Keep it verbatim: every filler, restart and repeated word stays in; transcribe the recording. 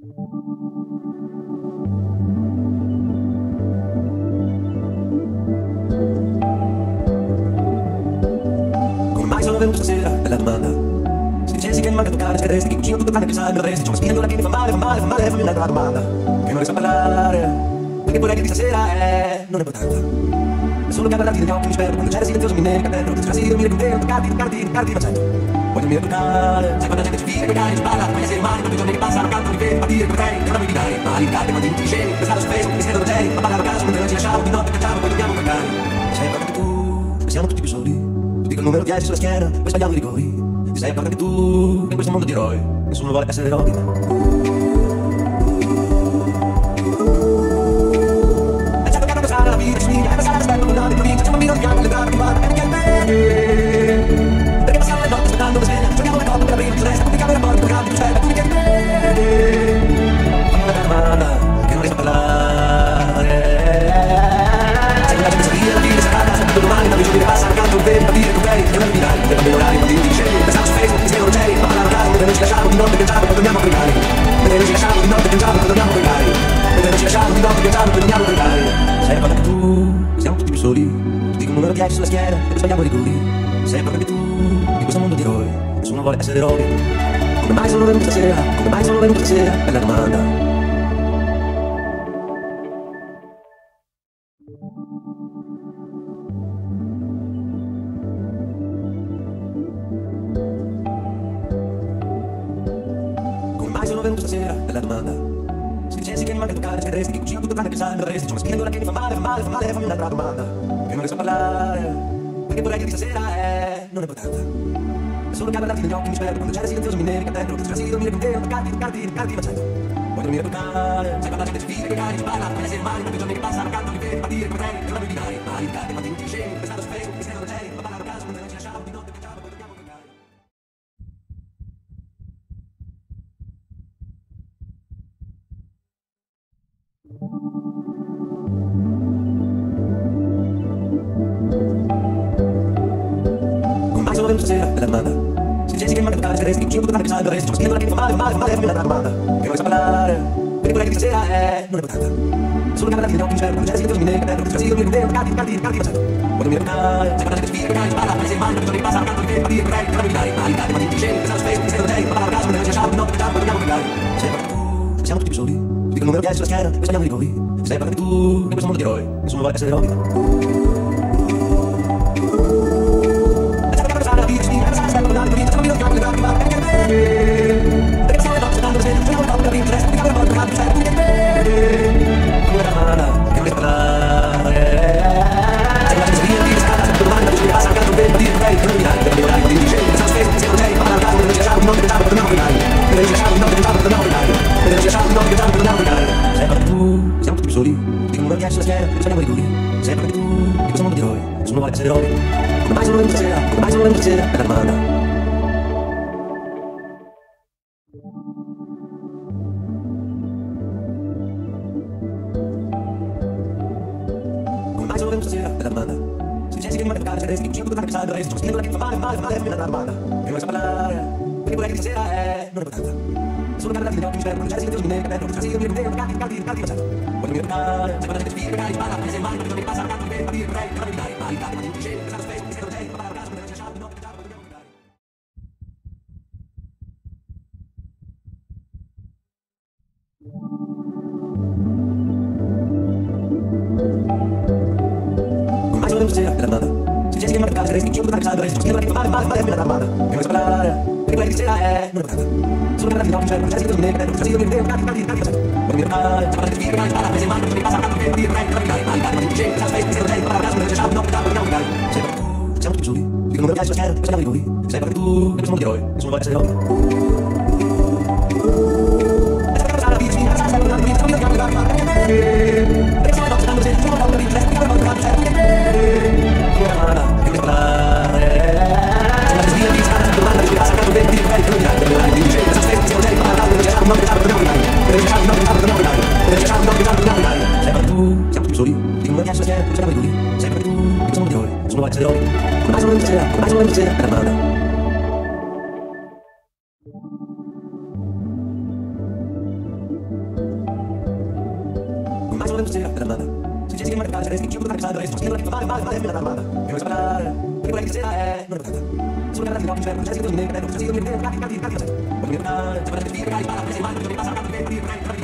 Come mai sono venuto stasera? Bella domanda. Se dicessi che mi manca toccare, scherresti, che cucino tutto tranne pensare, mi avresti. C'ho una spina in gola che mi fa male, fa male, fa male, fammi un'altra domanda. Che non riesco a parlare, perché vorrei dirti stasera è... non è importanza. È solo che a guardarti negli occhi mi spero, quando c'era silenzioso mi nega dentro. Ti scassi di dormire con te, non toccarti, toccarti, toccarti, ma sento. Vuoi dormire a toccare, sai quando la gente ci vive, che cari, ci parla, come esseri umani, tutti i giorni che passano accanto li vedi, partire come te, che non mi dai, ma li cade, quando ti scemi, per stare sospeso, mi siedo da te, ma parlavo a caso, mentre non ci lasciamo, di notte cacciamo, poi dobbiamo pagare. Sei accorta che tu, che siamo tutti più soli, tutti col numero dieci sulla schiena, poi sbagliamo i rigori. Ti sei accorta che tu, che in questo mondo di eroi, nessuno vuole essere eroi. E c'è toccato passare la vita, ci miglia, e passare l'aspetto con la provincia, c'è un bambino di fianco, le date, guarda, e perché è bene. Perché passiamo le notti aspettando la sveglia, giochiamo le coppe per aprire, ci resta, complichiamo i rapporti, per caldi, più stella, tu mi chiedi bene. Fammi una domanda, che non riesco a parlare. Sai che la gente sa dire, la fine sarà casa, tutto domani, ma giorni che passano accanto, vedi, partire con lei, che non mi dai, per bambino orari, quando ti scegli, pensavo su Facebook, mi scrivo non c'eri, ma parlavo a casa, mentre non ci lasciamo, di notte piangiamo, poi dormiamo con i cari. Mentre non ci lasciamo, di notte piangiamo, poi dormiamo con i cari. Mentre non ci lasciamo, di notte piangiamo, poi dormiamo con i cari. Sei accorta che tu, siamo tutti più soli, tutti con un numero dieci sulla schiena, e poi sbagliamo i rigori. Sei accorta che tu, in questo mondo di eroi, nessuno vuole essere eroi. Come mai sono venuto stasera? Come mai sono venuto stasera? Bella domanda. Come mai sono venuto stasera? Bella domanda. Se dicessi che mi manca toccare, scherresti, che cucino tutto tranne pensare, mi avresti. C'ho una spina in gola che mi fa male, fa male, fa male, fammi un'altra domanda. Che non riesco a parlare, perché vorrei dirti stasera è... non è importanza. È solo che a guardarti negli occhi mi spero, quando c'era silenzioso mi nevica dentro. Ti scassi di dormire con te, non toccarti, toccarti, toccarti, ma sento. Vuoi dormire a toccare, sai quando la gente ci vive, che cari, ci parla, come esseri umani, tutti i giorni che passano accanto li vedi, partire come te, che non mi dai, ma li cade, quando ti scemi, per stare sospeso, mi siedo da c'eri, ma parlavo a caso, mentre non ci lasciamo, di notte piangiamo, poi dormiamo con i cari. Come mai sono venuto stasera? Bella domanda. Se dicessi che mi manca toccare, scherresti, che cucino tutto tranne pensare, mi avresti. C'ho una spina in gola che mi fa male, fa male, fa male, fammi un'altra domanda. Che non riesco a parlare, perché vorrei dirti stasera è... non è importanza. Solo che a guardarti negli occhi mi spero, quando c'era silenzioso mi nevica dentro. Ti scassi di dormire con te, non toccarti, toccarti, toccarti, ma sento. Vuoi dormire a toccare, sai quando la gente ci vive, che cari, ci parla, come esseri umani, tutti i giorni che passano accanto li vedi, partire come te, che non mi dai, ma li cade, quando ti scemi, per stare sospeso, mi siedo da te, ma parlavo a caso, mentre non ci lasciamo, di notte piangiamo, poi dormiamo con i cari. Sei accorta che tu, che siamo tutti più soli, tutti col numero dieci sulla schiena, poi sbagliamo i rigori. Sei accorta che tu, in questo mondo di eroi, nessuno vuole essere eroi. Siamo tutti più soli, tutti con una ghiaccia sulla schiena, e sbagliamo i rigori. Sei accorta che tu, in questo mondo di eroi, nessuno vuole essere eroi. Come mai sono venuto stasera? Come mai sono venuto stasera? Bella domanda. Come mai sono venuto stasera? Bella domanda. Se dicessi che mi manca toccare, scherresti, che cucino tutto tranne pensare, mi avresti. C'ho una spina in gola che mi fa male, fa male, fa male, fammi un'altra domanda. Che non riesco a parlare, perché vorrei dirti stasera è... non è importanza. Solo che a guardarti negli occhi mi spero, quando c'era silenzioso mi nevica dentro. Ti scassi di dormire con te, non toccarti, toccarti, toccarti, ma sento. Vuoi dormire a toccare, sai quando la gente ci vive, che cari, ci parla, come esseri umani, tutti i giorni che passano accanto li vedi, partire come te, che non mi dai, ma li cade, quando ti scemi, per stare sospeso, mi siedo da c'eri, ma parlavo a caso, mentre non ci lasciamo, di notte piangiamo, poi dormiamo con i cari. Come mai sono venuto stasera? Bella domanda. Se dicessi che mi manca toccare, scherresti, che cucino tutto tranne pensare, mi avresti. C'ho una spina in gola che mi fa male, fa male, fammi un'altra domanda. Che non riesco a parlare, perché vorrei dirti stasera è... non è importanza. Solo che a guardarti negli occhi mi spero, quando c'era silenzioso mi nevica dentro. Ti scassi di dormire con te, non toccarti, toccarti, toccarti, ma sento. Vuoi dormire a toccare, sai quando la gente ci vive, che cari, ci parla, come esseri umani, tutti i giorni che passano accanto li vedi, partire come te, che non mi dai, ma li cade, quando ti scemi, per stare sospeso, mi siedo da te, ma parlavo a caso, mentre non ci lasciamo, di notte piangiamo, poi dormiamo con i cari. Sei accorta che tu, siamo tutti più soli, tutti con un numero dieci sulla schiena, e poi sbagliamo i rigori. Sei accorta che tu, in questo mondo di eroi, nessuno vuole essere eroi. Siamo tutti soli, di una ghiaccia sulla schiena, facciamo i duri. Sei perché tu, in questo mondo di eroi, nessuno vuole essere eroi. Come mai sono venuto stasera? Come mai sono venuto stasera? Bella domanda. che sa dove sono male male male male male che vuoi sapere che vuoi che sia è non è patata sulla cara di occhi c'è un gesto di niente non c'è un niente catti catti catti voglio dire se volete dire che hai parlato se mai non mi passa tanto tempo di